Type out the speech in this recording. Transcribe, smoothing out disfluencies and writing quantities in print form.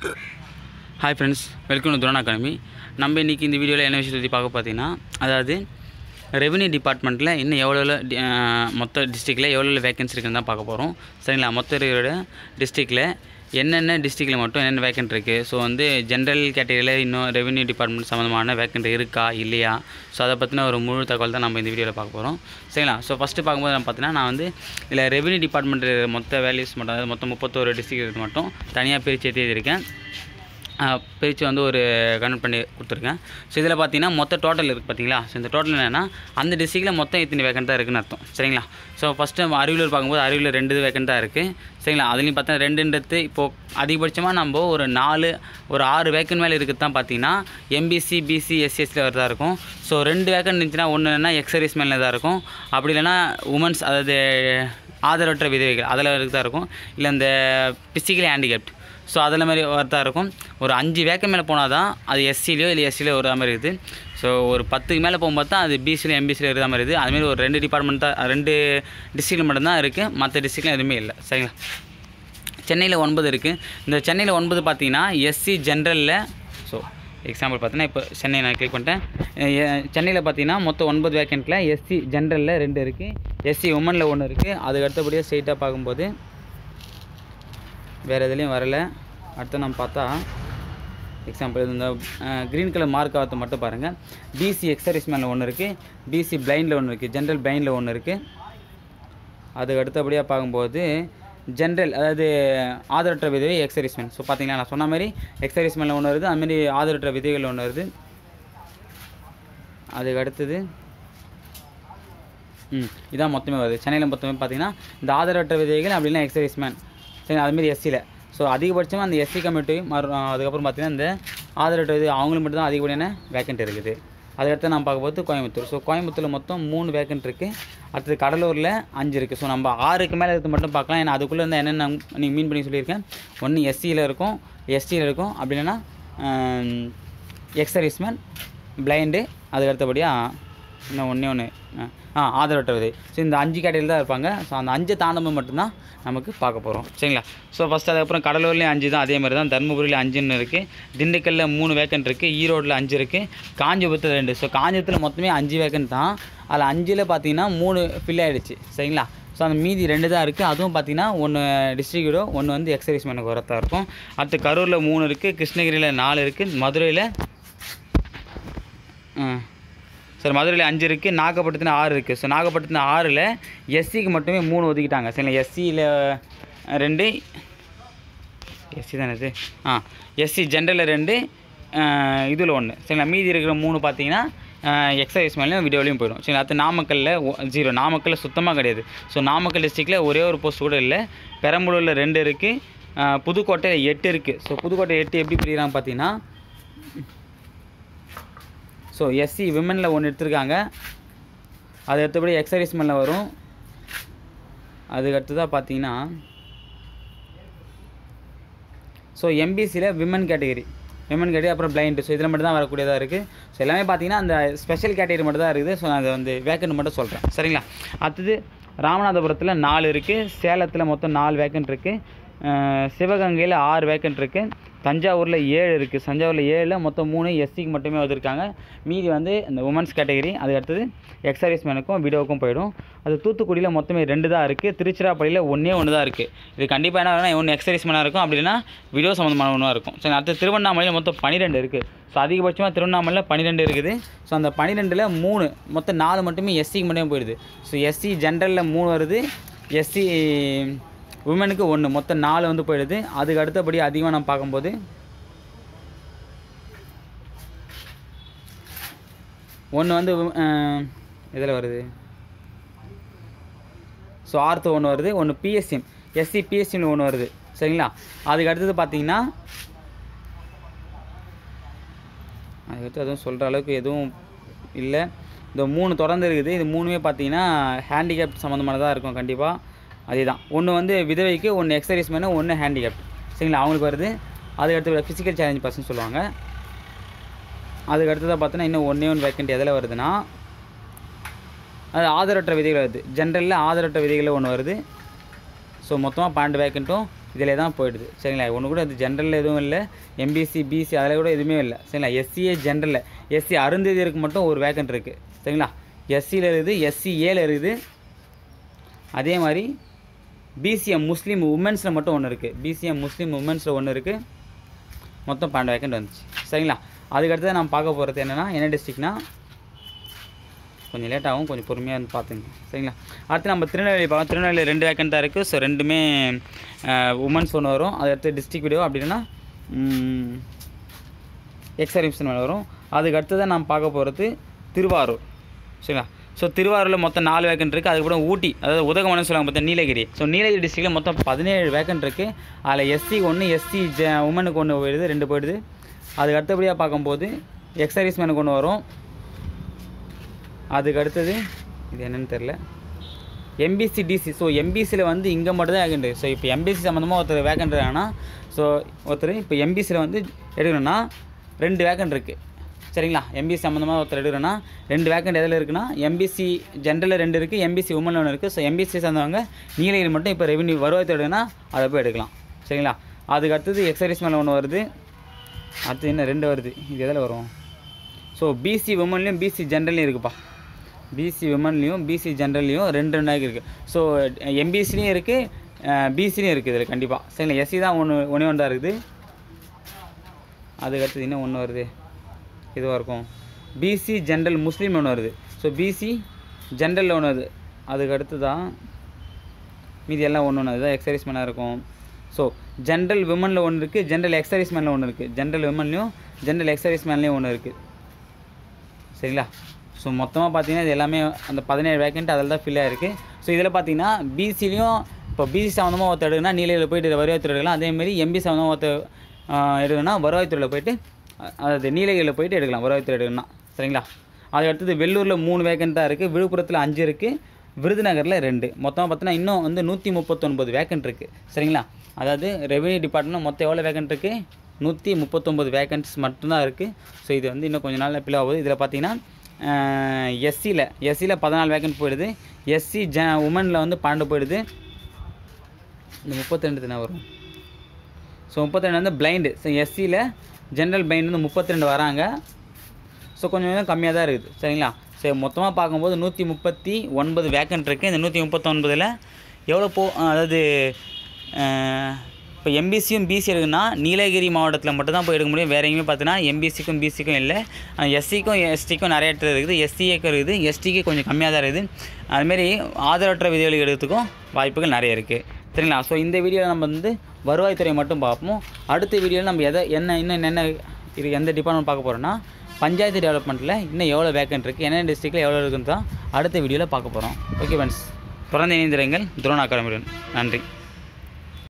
Hi friends, welcome to துரான் academy. நம்ம இன்றைக்கி இந்த வீடியோவில் என்ன விஷயத்தை பற்றி பார்க்க பார்த்தீங்கன்னா, அதாவது ரெவென்யூ டிபார்ட்மெண்ட்டில் இன்னும் எவ்வளோ மொத்த டிஸ்ட்ரிக்டில் எவ்வளோ வேக்கன்சி இருக்குன்னு தான் பார்க்க போகிறோம். சரிங்களா? மொத்த இருக்கிற டிஸ்ட்ரிக்டில் என்னென்ன டிஸ்ட்ரிக்டில் மட்டும் என்னென்ன வேக்கன்ட் இருக்குது, ஸோ வந்து ஜென்ரல் கேட்டகரியில் இன்னும் ரெவென்யூ டிபார்ட்மெண்ட் சம்மந்தமான வேக்கன்ட் இருக்கா இல்லையா, ஸோ அதை பற்றின ஒரு முழு தகவல் தான் நம்ம இந்த வீடியோவில் பார்க்க போகிறோம். சரிங்களா? ஸோ ஃபஸ்ட்டு பார்க்கும்போது நான் பார்த்தீங்கன்னா, நான் வந்து இதில் ரெவென்யூ டிபார்ட்மெண்ட் மொத்த வேல்யூஸ் மட்டும், அதாவது மொத்தம் 31 டிஸ்ட்ரிக்ட் மட்டும் தனியாக பிரித்து எழுதியிருக்கேன். பிரித்து வந்து ஒரு கன்வெர்ட் பண்ணி கொடுத்துருக்கேன். ஸோ இதில் பார்த்தீங்கன்னா மொத்த டோட்டல் இருக்குது பார்த்தீங்களா. ஸோ இந்த டோட்டல் என்னென்னா அந்த டிஸ்ட்ரிக்டில் மொத்தம் இத்தனை வேக்கன்ட் தான் இருக்குதுன்னு அர்த்தம். சரிங்களா? ஸோ ஃபஸ்ட்டு நம்ம அரியலூர் பார்க்கும்போது அரியலூர் 2 வேக்கன்ட் தான் இருக்குது. சரிங்களா? அதுலேயும் பார்த்தா 2ன்றது இப்போது அதிகபட்சமாக நம்ம ஒரு 6 வேக்கன்ட் மேலே இருக்குது தான் பார்த்தீங்கன்னா எம்பிசி பிசி எஸ்சிஎஸ்சியில் வரதா இருக்கும். ஸோ 2 வேக்கன்ட் இருந்துச்சுன்னா ஒன்று என்னென்னா எக்ஸர்வீஸ் மேலே தான் இருக்கும், அப்படி இல்லைன்னா உமன்ஸ், அதாவது ஆதரவற்ற விதவைகள் அதில் தான் இருக்கும், இல்லை இந்த பிசிக்கலி ஹேண்டிகேப்ட், ஸோ அதில் மாதிரி வரதா இருக்கும். ஒரு 5 வேக்கன் மேலே போனால் தான் அது எஸ்சிலையோ இல்லை எஸ்சிலையோ ஒரு மாதிரி இருக்குது. ஸோ ஒரு 10க்கு மேலே போகும்போது தான் அது பிசிலையும் எம்பிசிலையும் இருக்கிற மாதிரி இருக்குது. அதுமாரி ஒரு 2 டிபார்ட்மெண்ட் தான், 2 டிஸ்ட்ரிக்டில் மட்டும்தான் இருக்குது, மற்ற டிஸ்ட்ரிக்டில் எதுவுமே இல்லை. சரிங்களா? சென்னையில் 9 இருக்குது. இந்த சென்னையில் 9 பார்த்தீங்கன்னா எஸ்சி ஜென்ரலில், ஸோ எக்ஸாம்பிள் பார்த்தீங்கன்னா இப்போ சென்னை நான் கிளிக் பண்ணிட்டேன். சென்னையில் பார்த்தீங்கன்னா மொத்தம் 9 வேக்கண்ட்டில் எஸ்சி ஜென்ரலில் 2 இருக்குது, எஸ்சி உமனில் 1 இருக்குது. அதுக்கு அடுத்தபடியாக ஸ்ட்ரெயிட்டாக பார்க்கும்போது வேறு எதுலேயும் வரலை. அடுத்து நம்ம பார்த்தா எக்ஸாம்பிள் இந்த க்ரீன் கலர் மார்க் ஆகிறது மட்டும் பாருங்கள். பிசி எக்ஸர்வீஸ் மேனில் 1 இருக்குது, பிசி பிளைண்டில் 1 இருக்குது, ஜென்ரல் பிளைண்டில் 1 இருக்குது. அதுக்கு அடுத்தபடியாக பார்க்கும்போது ஜென்ரல், அதாவது ஆதரவற்ற விதவை எக்ஸர்வீஸ் மேன். ஸோ பார்த்தீங்களா, நான் சொன்ன மாதிரி எக்ஸர்வீஸ் மேனில் 1 வருது, அதுமாரி ஆதரவற்ற விதவைகள் 1 வருது. அதுக்கு அடுத்தது இதான் மொத்தமே வருது. சென்னையில் மொத்தமே பார்த்தீங்கன்னா இந்த ஆதரவற்ற விதவைகள் அப்படின்னா எக்ஸர்வீஸ் மேன். சரி, அதுமாரி எஸ்சியில் ஸோ அதிகபட்சமாக அந்த எஸ்சி கம்யூனிட்டி அதுக்கப்புறம் பார்த்திங்கன்னா இந்த ஆதரவற்ற இது அவங்களுக்கு மட்டும் தான் அதிகப்படியான வேக்கண்ட் இருக்குது. அதுக்கடுத்து நம்ம பார்க்கும்போது கோயம்புத்தூர். ஸோ கோயம்புத்தூரில் மொத்தம் 3 வேக்கண்ட் இருக்குது. அடுத்தது கடலூரில் 5 இருக்குது. ஸோ நம்ம 6க்கு மேலே இருக்கிறது மட்டும் பார்க்கலாம். ஏன்னா அதுக்குள்ளே இருந்தால் என்னென்ன நீங்கள் மீன் பண்ணி சொல்லியிருக்கேன். ஒன்று எஸ்சியில் இருக்கும், எஸ்டியில் இருக்கும், அப்படி இல்லைன்னா எக்ஸர்வீஸ்மேன், பிளைண்டு, அதுக்கடுத்தபடியாக இன்னும் ஒன்று ஆதரவற்ற விதை. ஸோ இந்த 5 கேட்டகரியில் தான் இருப்பாங்க. ஸோ அந்த 5 தாண்டமும் மட்டும்தான் நமக்கு பார்க்க போகிறோம். சரிங்களா? ஸோ ஃபஸ்ட்டு அதுக்கப்புறம் கடலூர்லேயும் 5 தான், அதே மாதிரி தான். தருமபுரியில் 5 இருக்குது, திண்டுக்கல்லில் 3 வேக்கண்ட் இருக்குது, ஈரோட்டில் 5 இருக்குது, காஞ்சிபுரத்தில் 2. ஸோ காஞ்சிபுரத்தில் மொத்தமே 5 வேக்கண்ட் தான். அதில் 5ல் பார்த்தீங்கன்னா 3 ஃபில் ஆகிடுச்சு. சரிங்களா? ஸோ அந்த மீதி 2 தான் இருக்குது. அதுவும் பார்த்தீங்கன்னா 1 டிஸ்ட்ரிக்டோ, 1 வந்து எக்ஸர்வீஸ் மேனுக்கு வரத்தான் இருக்கும். அடுத்து கரூரில் 3 இருக்குது, கிருஷ்ணகிரியில் 4 இருக்குது, மதுரையில் மதுரையில் 5 இருக்குது, நாகப்பட்டினத்தில் 6 இருக்குது. ஸோ நாகப்பட்டினத்தில் 6ல் எஸ்சிக்கு மட்டுமே 3 ஒதுக்கிட்டாங்க. சரிங்களா? எஸ்சியில் 2, எஸ்சி தானே இது, எஸ்சி ஜென்ரலில் 2, இதில் 1. சரிங்களா? மீதி இருக்கிற 3 பார்த்தீங்கன்னா எக்ஸர்வீஸ் மேலேயும் வீடியோலையும் போயிடும். சரி, அடுத்து நாமக்கல்லில் 0. நாமக்கல்லில் சுத்தமாக கிடையாது. ஸோ நாமக்கல் டிஸ்ட்ரிக்டில் ஒரே ஒரு போஸ்ட் கூட இல்லை. பெரம்பலூரில் 2 இருக்குது, புதுக்கோட்டையில் 8 இருக்குது. ஸோ புதுக்கோட்டை 8 எப்படி பிரிக்கிறாங்க பார்த்தீங்கன்னா, ஸோ எஸ்சி விமனில் 1 எடுத்திருக்காங்க, அது அடுத்தபடி எக்ஸர்வீஸ் மேனில் வரும். அதுக்கு அடுத்ததாக பார்த்தீங்கன்னா ஸோ எம்பிசியில் விமன் கேட்டகரி அப்புறம் பிளைண்டு. ஸோ இதில் மட்டும் தான் வரக்கூடியதாக இருக்குது. ஸோ எல்லாமே பார்த்தீங்கன்னா அந்த ஸ்பெஷல் கேட்டகரி மட்டும் தான் இருக்குது. ஸோ நான் அதை வந்து வேக்கண்ட் மட்டும் சொல்கிறேன். சரிங்களா? அடுத்தது ராமநாதபுரத்தில் 4 இருக்குது, சேலத்தில் மொத்தம் 4 வேக்கண்ட் இருக்குது, சிவகங்கையில் 6 வேக்கண்ட் இருக்குது, தஞ்சாவூரில் 7 இருக்குது. தஞ்சாவூரில் 7ல் மொத்தம் 3 எஸ்சிக்கு மட்டுமே வந்திருக்காங்க. மீதி வந்து இந்த உமன்ஸ் கேட்டகரி, அதுக்கு அடுத்தது எக்ஸர்வீஸ் மேனுக்கும் விடோவுக்கும் போயிடும். அது தூத்துக்குடியில் மொத்தமே 2 தான் இருக்குது, திருச்சிராப்பள்ளியில் 1 தான் இருக்குது. இது கண்டிப்பாக என்ன வேணால் ஒன்று எக்ஸர்வீஸ் மேனாக இருக்கும், அப்படி இல்லைனா விடோ சம்மந்தமான ஒன்றாக இருக்கும். சரி, அடுத்து திருவண்ணாமலையில் மொத்தம் 12 இருக்குது. ஸோ அதிகபட்சமாக திருவண்ணாமலையில் 12 இருக்குது. ஸோ அந்த 12ல் 3 மொத்தம் 4 மட்டுமே எஸ்சிக்கு மட்டுமே போயிடுது. ஸோ எஸ்சி ஜென்ரலில் 3 வருது, எஸ்சி உமனுக்கு 1, மொத்தம் 4 வந்து போயிடுது. அதுக்கு அடுத்தபடி அதிகமாக நம்ம பார்க்கும்போது ஒன்று வந்து இதில் வருது. ஸோ ஆர்த்தோ 1 வருது, 1 பிஎஸ்சிஎம், எஸ்சி பிஎஸ்சிஎம்ல 1 வருது. சரிங்களா? அதுக்கு அடுத்தது பார்த்தீங்கன்னா அதுக்கடுத்து எதுவும் சொல்கிற அளவுக்கு எதுவும் இல்லை. இந்த 3 தொடர்ந்து இருக்குது. இது 3மே பார்த்தீங்கன்னா ஹேண்டிகேப் சம்மந்தமானதாக இருக்கும் கண்டிப்பாக. அதே தான், 1 வந்து விதவைக்கு, 1 எக்ஸர்வீஸ் மேனு, 1 ஹேண்டிகேப். சரிங்களா? அவங்களுக்கு வருது. அதுக்கடுத்து ஃபிசிக்கல் சேலஞ்ச் பர்சன் சொல்லுவாங்க. அதுக்கு அடுத்ததாக பார்த்தோன்னா இன்னும் 1 வேக்கண்ட் எதில் வருதுன்னா அது ஆதரவற்ற விதைகள் வருது. ஜென்ரலில் ஆதரவற்ற விதைகளில் 1 வருது. ஸோ மொத்தமாக 12 வேக்கண்ட்டும் இதில் தான் போயிடுது சரிங்களா. ஒன்று கூட அது ஜென்ரலில் எதுவும் இல்லை, எம்பிசி பிசி அதில் கூட எதுவுமே இல்லை சரிங்களா. எஸ்சிஏ ஜென்ரலில் எஸ்சி அருந்ததியருக்கு மட்டும் ஒரு வேக்கண்ட் இருக்குது சரிங்களா. எஸ்சியில் இருக்குது, எஸ்சிஏல இருக்குது. அதே மாதிரி பிசிஎம் முஸ்லீம் உமன்ஸில் மட்டும் ஒன்று இருக்குது, பிசிஎம் முஸ்லீம் உமன்ஸில் ஒன்று இருக்குது. மொத்தம் 12 வேக்கண்ட் வந்துச்சு சரிங்களா. அதுக்கடுத்து நம்ம பார்க்க போகிறது என்னென்னா என்ன டிஸ்ட்ரிக்ட்னா கொஞ்சம் லேட்டாகும், கொஞ்சம் பொறுமையாக வந்து பார்த்துங்க சரிங்களா. அடுத்து நம்ம திருநெல்வேலி பார்க்கலாம். திருநெல்வேலி 2 வேக்கண்ட் தான் இருக்குது. ஸோ ரெண்டுமே உமன்ஸ் ஒன்று வரும். அடுத்து டிஸ்ட்ரிக்ட் வீடியோ அப்படின்னா எக்ஸர்விஷன் வரும். அதுக்கு அடுத்து தான் நம்ம பார்க்க போகிறது திருவாரூர் சரிங்களா. ஸோ திருவாரூரில் மொத்தம் 4 வேக்கண்ட் இருக்குது. அதுக்கப்புறம் ஊட்டி, அதாவது உதகமனு சொல்லுவாங்க பார்த்தா நீலகிரி. ஸோ நீலகிரி டிஸ்ட்ரிக்டில் மொத்தம் 17 வேக்கண்ட் இருக்குது. அதில் எஸ்சி 1, எஸ்சி உமனுக்கு 1 போயிடுது, 2 போயிடுது. அதுக்கு அடுத்தபடியாக பார்க்கும்போது எக்ஸர்விஸ்மேனுக்கு 1 வரும். அதுக்கு அடுத்தது இது என்னென்னு தெரில, எம்பிசி டிசி. ஸோ எம்பிசியில் வந்து இங்கே மட்டும் தான் வேக்கண்ட். ஸோ இப்போ எம்பிசி சம்மந்தமாக ஒருத்தர் வேக்கண்ட் இருக்காங்கன்னா, ஸோ ஒருத்தர் இப்போ எம்பிசியில் வந்து எடுக்கணும்னா 2 வேக்கண்ட் இருக்குது சரிங்களா. எம்பிசி சம்மந்தமாக ஒருத்தர் எடுக்கிறோன்னா 2 வேக்கண்ட் எதில் இருக்குன்னா, எம்பிசி ஜென்ரலில் 2 இருக்குது, எம்பிசி உமனில் 1 இருக்குது. ஸோ எம்பிசி சார்ந்தவங்க நீலகிரி மட்டும் இப்போ ரெவென்யூ வருவாய்த்துறை எடுக்குன்னா அதை போய் எடுக்கலாம் சரிங்களா. அதுக்கு அடுத்தது எக்ஸர்விஸ்மேனில் 1 வருது. அடுத்து என்ன 2 வருது, இது எதில் வரும்? ஸோ பிசி உமன்லேயும் பிசி ஜென்ரல்லையும் இருக்குப்பா. பிசி உமன்லேயும் பிசி ஜென்ரல்லையும் 2 இருக்குது. ஸோ எம்பிசிலையும் இருக்குது, பிசிலையும் இருக்குது இதில் கண்டிப்பாக சரிங்களா. எஸ்சி தான் ஒன்று தான் இருக்குது. அதுக்கடுத்தது இன்னும் 1 வருது, இதுவாக இருக்கும் பிசி ஜென்ரல் முஸ்லீம் 1 வருது. ஸோ பிசி ஜென்ரலில் 1 வருது. அதுக்கு அடுத்து தான் மீதி எல்லாம் 1 அதுதான் எக்ஸர்விஸ்மேனாக இருக்கும். ஸோ ஜென்ரல் விமனில் 1 இருக்குது, ஜென்ரல் எக்ஸர்விஸ்மேனில் 1 இருக்குது, ஜென்ரல் விமன்லேயும் ஜென்ரல் எக்ஸர்விஸ்மேன்லேயும் 1 இருக்குது சரிங்களா. ஸோ மொத்தமாக பார்த்தீங்கன்னா இது எல்லாமே அந்த 17 வேக்கண்ட் அதில் தான் ஃபில் ஆகிருக்கு. ஸோ இதில் பார்த்தீங்கன்னா பிசிலையும் இப்போ பிசி சம்மந்தமாக ஒருத்தர் எடுக்குன்னா நீலகிரியில் போய்ட்டு வருவாய்த்துறை எடுக்கலாம். அதேமாதிரி எம்பி சம்மந்தமாக ஒருத்தர் எடுக்கணும்னா வருவாய்த்துறையில் போய்ட்டு, அதாவது நீலகிரியில் போய்ட்டு எடுக்கலாம் வருவாய்த்துறை எடுக்கணும்னா சரிங்களா. அதுக்கு அடுத்தது வெள்ளூரில் 3 வேக்கண்ட் தான் இருக்குது, விழுப்புரத்தில் 5 இருக்குது, விருதுநகரில் 2. மொத்தமாக பார்த்தீங்கன்னா இன்னும் வந்து 139 வேக்கண்ட் இருக்குது சரிங்களா. அதாவது ரெவென்யூ டிபார்ட்மெண்ட் மொத்தம் எவ்வளோ வேக்கண்ட் இருக்குது? 139 வேக்கண்ட்ஸ் மட்டும்தான் இருக்குது. ஸோ இது வந்து இன்னும் கொஞ்சம் நாளில் ஃபில் ஆகுது. இதில் பார்த்தீங்கன்னா எஸ்சியில் 14 வேக்கண்ட் போயிடுது, எஸ்சி உமனில் வந்து 12 போயிடுது. இந்த 32 தானே வரும். ஸோ 32 வந்து பிளைண்டு. ஸோ எஸ்சியில் ஜென்ரல் பிளைண்ட் வந்து 32 வராங்க. ஸோ கொஞ்சம் கம்மியாக தான் இருக்குது சரிங்களா. ஸோ மொத்தமாக பார்க்கும்போது 139 வேக்கண்ட் இருக்குது. இந்த 139ல் எவ்வளோ அதாவது இப்போ எம்பிசியும் பிசி இருக்குன்னா நீலகிரி மாவட்டத்தில் மட்டும் தான் போய் எடுக்க முடியும். வேறு எங்கேயுமே பார்த்தீங்கன்னா எம்பிசிக்கும் பிசிக்கும் இல்லை. எஸ்சிக்கும் எஸ்டிக்கும் நிறைய இடத்துல இருக்குது, எஸ்சிஏக்கும் இருக்குது, எஸ்டிக்கு கொஞ்சம் கம்மியாக தான் இருக்குது. அதுமாரி ஆதரவற்ற விதிகளை எடுக்கிறதுக்கும் வாய்ப்புகள் நிறைய இருக்குது சரிங்களா. ஸோ இந்த வீடியோவில் நம்ம வந்து வருவாய்த்துறை மட்டும் பார்ப்போம். அடுத்த வீடியோவில் நம்ம என்னென்ன இது எந்த டிபார்ட்மெண்ட் பார்க்க போகிறோன்னா, பஞ்சாயத்து டெவலப்மெண்ட்டில் இன்னும் எவ்வளோ வேக்கண்ட் இருக்குது, என்னென்ன டிஸ்ட்ரிக்டில் எவ்வளோ இருக்குன்னு தான் அடுத்த வீடியோவில் பார்க்க போகிறோம். ஓகே ஃப்ரெண்ட்ஸ், தொடர்ந்து இணைந்திருங்கள் துரோன் அகாடமியுடன். நன்றி.